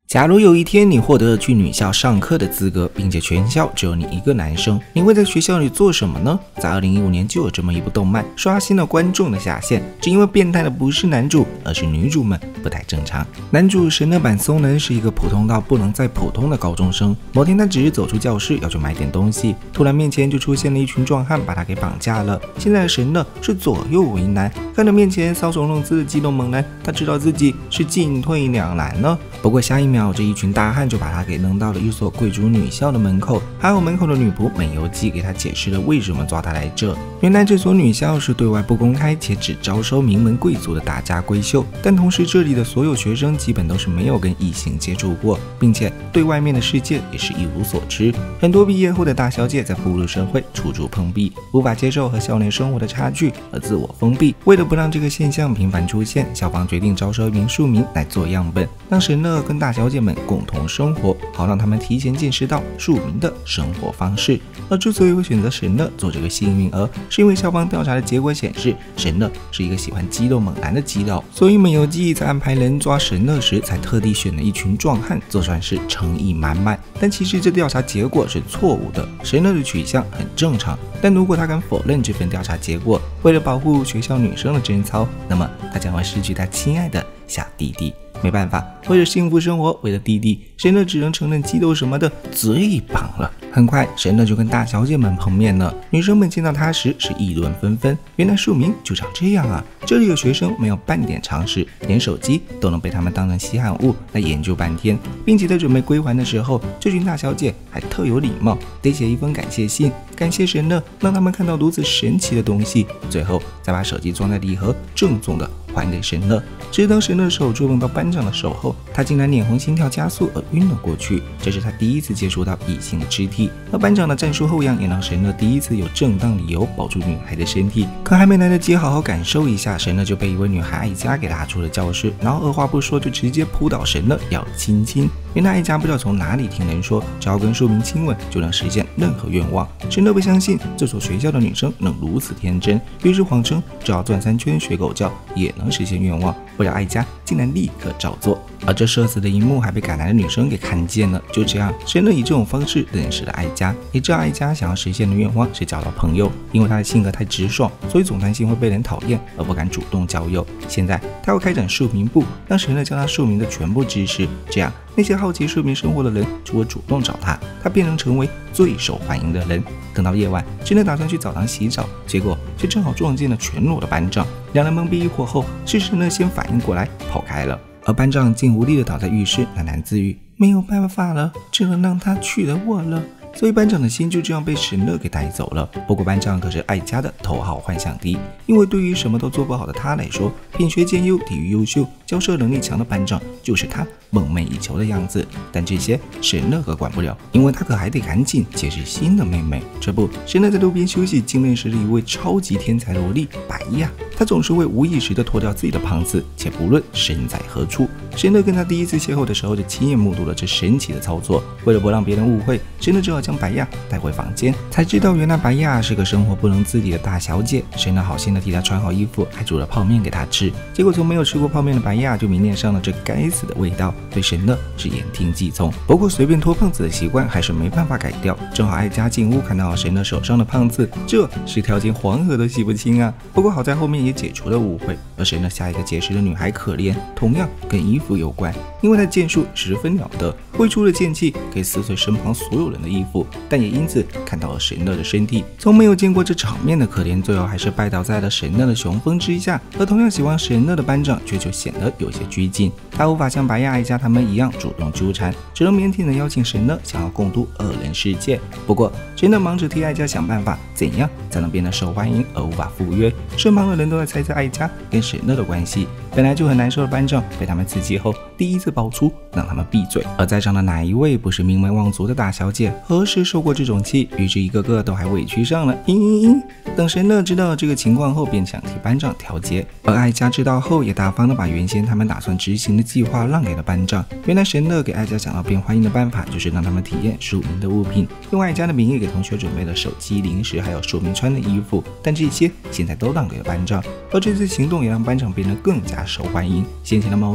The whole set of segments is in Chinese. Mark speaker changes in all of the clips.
Speaker 1: 假如有一天你获得了去女校上课的资格，并且全校只有你一个男生，你会在学校里做什么呢？在2015年就有这么一部动漫刷新了观众的下限，只因为变态的不是男主，而是女主们不太正常。男主神乐版松能是一个普通到不能再普通的高中生。某天他只是走出教室要去买点东西，突然面前就出现了一群壮汉，把他给绑架了。现在的神乐是左右为难，看着面前搔首弄姿的激动猛男，他知道自己是进退两难了。不过下一秒，这一群大汉就把他给扔到了一所贵族女校的门口，还有门口的女仆美游纪给他解释了为什么抓他来这。原来这所女校是对外不公开且只招收名门贵族的大家闺秀，但同时这里的所有学生基本都是没有跟异性接触过，并且对外面的世界也是一无所知。很多毕业后的大小姐在步入社会处处碰壁，无法接受和校内生活的差距而自我封闭。为了不让这个现象频繁出现，校方决定招收一名庶民来做样本，让神乐跟大小姐们共同生活，好让他们提前见识到庶民的生活方式。而之所以会选择神乐做这个幸运儿，是因为校方调查的结果显示，神乐是一个喜欢肌肉猛男的肌肉，所以美游纪在安排人抓神乐时，才特地选了一群壮汉，做算是诚意满满。但其实这调查结果是错误的，神乐的取向很正常，但如果他敢否认这份调查结果，为了保护学校女生的贞操，那么他将会失去他亲爱的小弟弟。没办法，为了幸福生活，为了弟弟，神乐只能承认肌肉什么的最棒了。很快，神乐就跟大小姐们碰面了。女生们见到他时是议论纷纷，原来庶民就长这样啊！这里的学生没有半点常识，连手机都能被他们当成稀罕物来研究半天，并且在准备归还的时候，这群大小姐还特有礼貌，得写一封感谢信，感谢神乐让他们看到如此神奇的东西，最后再把手机装在礼盒，郑重的还给神乐。只当神乐的手触碰到班长的手后，他竟然脸红心跳加速而晕了过去。这是他第一次接触到异性的肢体，而班长的战术后仰也让神乐第一次有正当理由保住女孩的身体。可还没来得及好好感受一下，神乐就被一位女孩艾佳给拉出了教室，然后二话不说就直接扑倒神乐要亲亲。原来艾佳不知道从哪里听人说，只要跟庶民亲吻就能实现任何愿望。神乐不相信这所学校的女生能如此天真，于是谎称只要转3圈学狗叫也能实现愿望。不料艾佳竟然立刻照做，而这社死的一幕还被赶来的女生给看见了。就这样，神乐以这种方式认识了艾佳，也知道艾佳想要实现的愿望是交到朋友，因为她的性格太直爽，所以总担心会被人讨厌而不敢主动交友。现在她要开展庶民部，让神乐教她庶民的全部知识，这样那些好奇庶民生活的人就会主动找她，她便能成为最受欢迎的人。等到夜晚，神乐打算去澡堂洗澡，结果却正好撞见了全裸的班长。两人懵逼一会后，是神乐先反应过来跑开了，而班长竟无力地倒在浴室喃喃自语：没有办法了，只能让他娶了我了。所以班长的心就这样被神乐给带走了。不过班长可是艾佳的头号幻想敌，因为对于什么都做不好的他来说，品学兼优、体育优秀、交涉能力强的班长就是他梦寐以求的样子。但这些神乐可管不了，因为他可还得赶紧结识新的妹妹。这不，神乐在路边休息，竟认识了一位超级天才萝莉白亚。他总是会无意识地脱掉自己的胖子，且不论身在何处。神乐跟他第一次邂逅的时候就亲眼目睹了这神奇的操作。为了不让别人误会，神乐只好将白亚带回房间，才知道原来白亚是个生活不能自理的大小姐。神乐好心的替她穿好衣服，还煮了泡面给她吃。结果从没有吃过泡面的白亚就迷恋上了这该死的味道，对神乐是言听计从。不过随便拖胖子的习惯还是没办法改掉。正好艾佳进屋看到神乐手上的胖子，这是跳进黄河都洗不清啊。不过好在后面也解除了误会。而神乐下一个结识的女孩可怜，同样跟衣服有关，因为她剑术十分了得，挥出了剑气可以撕碎身旁所有人的衣服，但也因此看到了神乐的身体。从没有见过这场面的可怜，最后还是拜倒在了神乐的雄风之下。而同样喜欢神乐的班长却就显得有些拘谨，他无法像白亚、艾佳他们一样主动纠缠，只能腼腆的邀请神乐想要共度2人世界。不过神乐忙着替艾佳想办法，怎样才能变得受欢迎而无法赴约。身旁的人都在猜测艾佳跟神乐的关系。本来就很难受的班长被他们刺激后，第一次爆粗让他们闭嘴。而在场的哪一位不是名门望族的大小姐，何时受过这种气？于是一个个都还委屈上了。等神乐知道这个情况后，便想替班长调节。而艾佳知道后，也大方的把原先他们打算执行的计划让给了班长。原来神乐给艾佳想到变欢迎的办法，就是让他们体验庶民的物品，用艾佳的名义给同学准备了手机、零食，还有庶民穿的衣服。但这些现在都让给了班长。而这次行动也让班长变得更加受欢迎，先前的矛盾也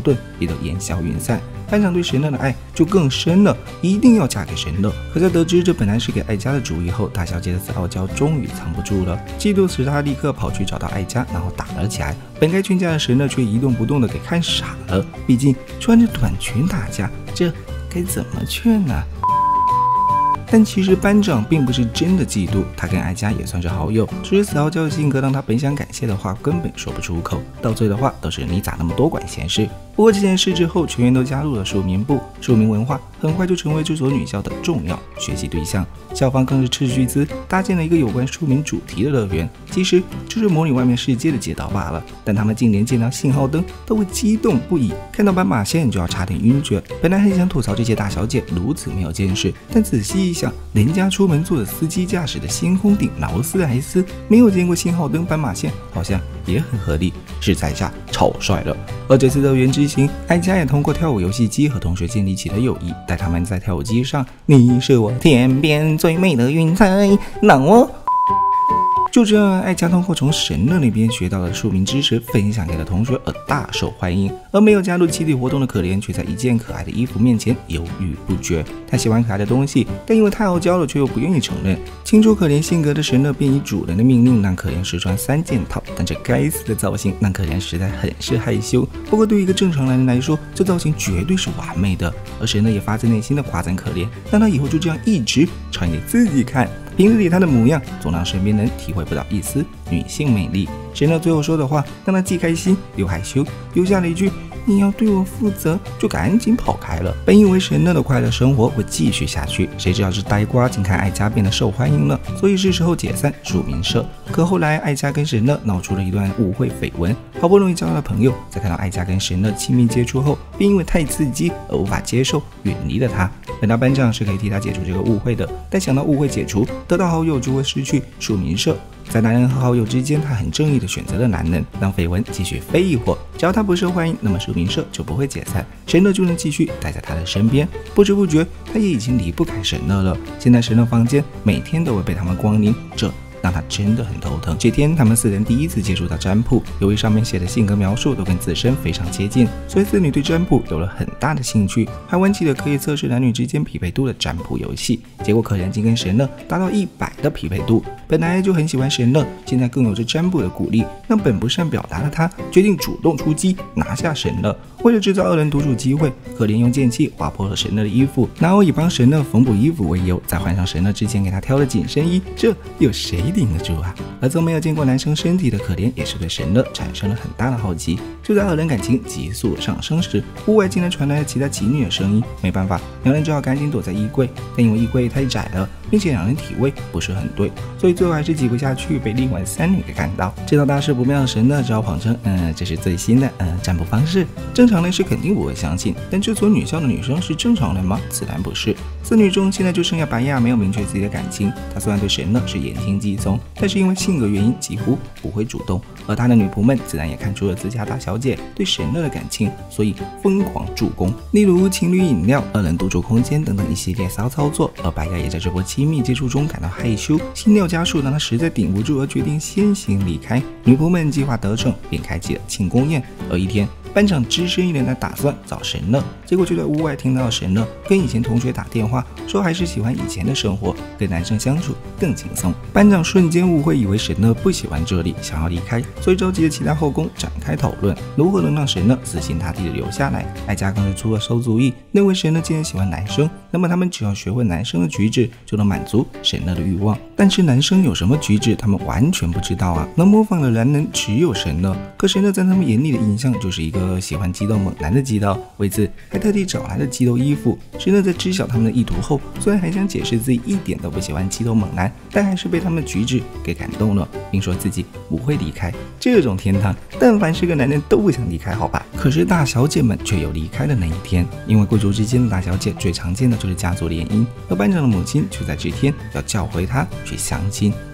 Speaker 1: 也都烟消云散。班长对神乐的爱就更深了，一定要嫁给神乐。可在得知这本来是给艾佳的主意后，大小姐的死傲娇终于藏不住了，嫉妒使她立刻跑去找到艾佳，然后打了起来。本该劝架的神乐却一动不动的给看傻了，毕竟穿着短裙打架，这该怎么劝呢？但其实班长并不是真的嫉妒，他跟艾佳也算是好友，只是死傲娇的性格让他本想感谢的话根本说不出口，到嘴的话都是你咋那么多管闲事。不过这件事之后，全员都加入了庶民部，庶民文化很快就成为这所女校的重要学习对象。校方更是斥巨资搭建了一个有关庶民主题的乐园，其实就是模拟外面世界的街道罢了。但他们竟连见到信号灯都会激动不已，看到斑马线就要差点晕厥。本来很想吐槽这些大小姐如此没有见识，但仔细一想，人家出门坐的司机驾驶的星空顶劳斯莱斯，没有见过信号灯斑马线，好像也很合理，是在下超帅了。而这次乐园之行，艾佳也通过跳舞游戏机和同学建立起了友谊，带他们在跳舞机上，你是我天边最美的云彩，让我。就这样，艾佳通过从神乐那边学到的庶民知识分享给了同学，而大受欢迎。而没有加入集体活动的可怜，却在一件可爱的衣服面前犹豫不决。他喜欢可爱的东西，但因为太傲娇了，却又不愿意承认。清楚可怜性格的神乐便以主人的命令让可怜试穿3件套，但这该死的造型让可怜实在很是害羞。不过对于一个正常男人来说，这造型绝对是完美的。而神乐也发自内心的夸赞可怜，让他以后就这样一直穿给自己看。平日里他的模样总让身边人体会不到一丝女性魅力。神乐最后说的话让他既开心又害羞，留下了一句你要对我负责，就赶紧跑开了。本以为神乐的快乐生活会继续下去，谁知道这呆瓜竟看艾佳变得受欢迎了，所以是时候解散庶民社。可后来艾佳跟神乐闹出了一段误会绯闻，好不容易交到了朋友，在看到艾佳跟神乐亲密接触后，便因为太刺激而无法接受，远离了他。本来班长是可以替他解除这个误会的，但想到误会解除，得到好友就会失去庶民社。在男人和好友之间，他很正义的选择了男人，让绯闻继续飞一会儿。只要他不受欢迎，那么庶民社就不会解散，神乐就能继续待在他的身边。不知不觉，他也已经离不开神乐了。现在神乐房间每天都会被他们光临，这让他真的很头疼。这天，他们4人第一次接触到占卜，由于上面写的性格描述都跟自身非常接近，所以4女对占卜有了很大的兴趣，还玩起了可以测试男女之间匹配度的占卜游戏。结果可怜竟跟神乐达到100的匹配度，本来就很喜欢神乐，现在更有着占卜的鼓励，让本不善表达的他决定主动出击，拿下神乐。为了制造2人独处机会，可怜用剑气划破了神乐的衣服，然后以帮神乐缝补衣服为由，再换上神乐之前给他挑的紧身衣，这有谁顶得住啊？而从没有见过男生身体的可怜也是对神乐产生了很大的好奇。就在2人感情急速上升时，屋外竟然传来了其他妓女的声音，没办法，2人只好赶紧躲在衣柜，但因为衣柜太窄了，并且2人体位不是很对，所以最后还是挤不下去，被另外3女给看到。知道大事不妙的神乐只好谎称这是最新的占卜方式，正常人是肯定不会相信。但这所女校的女生是正常人吗？自然不是。4女中现在就剩下白亚没有明确自己的感情，她虽然对神乐是言听计从，但是因为性格原因几乎不会主动。而她的女仆们自然也看出了自家大小姐对神乐的感情，所以疯狂助攻，例如情侣饮料、2人独处空间等等一系列骚操作。而白亚也在这波亲密接触中感到害羞，心跳加速让她实在顶不住，而决定先行离开。女仆们计划得逞，便开启了庆功宴。而一天，班长只身一人来打算找神乐，结果就在屋外听到神乐跟以前同学打电话，说还是喜欢以前的生活，跟男生相处更轻松。班长瞬间误会，以为神乐不喜欢这里，想要离开，所以召集了其他后宫展开讨论，如何能让神乐死心塌地的留下来。艾佳更是出了馊主意，认为神乐既然喜欢男生，那么他们只要学会男生的举止，就能满足神乐的欲望。但是男生有什么举止，他们完全不知道啊，能模仿的男人只有神乐，可神乐在他们眼里的印象就是一个喜欢肌肉猛男的肌肉，为此还特地找来了肌肉衣服。神乐在知晓他们的意图后，虽然还想解释自己一点都不喜欢肌肉猛男，但还是被他们的举止给感动了，并说自己不会离开这种天堂，但凡是个男人都不想离开，好吧？可是大小姐们却有离开的那一天，因为贵族之间的大小姐最常见的就是家族联姻，而班长的母亲却在这天要叫回她去相亲。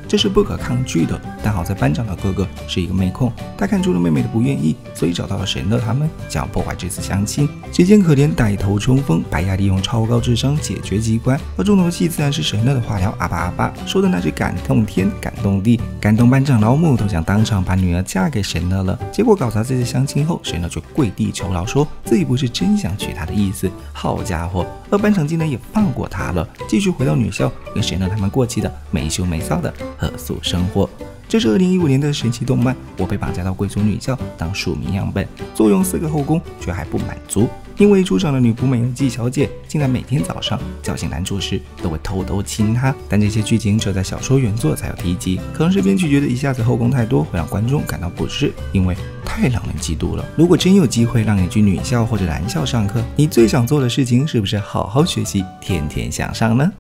Speaker 1: 这是不可抗拒的。但好在班长的哥哥是一个妹控，他看出了妹妹的不愿意，所以找到了神乐他们，想要破坏这次相亲。只见可怜带头冲锋，白雅利用超高智商解决机关，而重头的戏自然是神乐的化疗阿巴阿巴说的那句感动天感动地，感动班长老母都想当场把女儿嫁给神乐了。结果搞砸这次相亲后，神乐却跪地求饶，说自己不是真想娶她的意思。好家伙，而班长竟然也放过他了，继续回到女校，跟神乐他们过起的没羞没臊的合宿生活。这是2015年的神奇动漫《我被绑架到贵族女校当庶民样本》，坐拥4个后宫却还不满足，因为出场的女仆美人纪小姐竟然每天早上叫醒男主时都会偷偷亲她。但这些剧情只有在小说原作才有提及，可能是编剧觉得一下子后宫太多会让观众感到不适，因为太让人嫉妒了。如果真有机会让你去女校或者男校上课，你最想做的事情是不是好好学习，天天向上呢？